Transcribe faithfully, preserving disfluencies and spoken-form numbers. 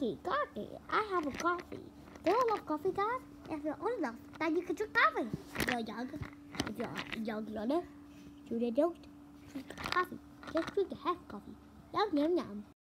coffee, coffee. I have a coffee. Do you love coffee, guys? If you're old enough, then you can drink coffee. If you're young, if you're young, younger, you don't drink coffee. Just drink a half coffee. Yum, yum, yum.